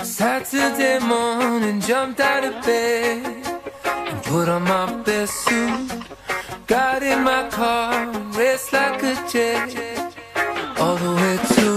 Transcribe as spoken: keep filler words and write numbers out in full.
Saturday morning, jumped out of bed and put on my best suit. Got in my car and raced like a jet all the way to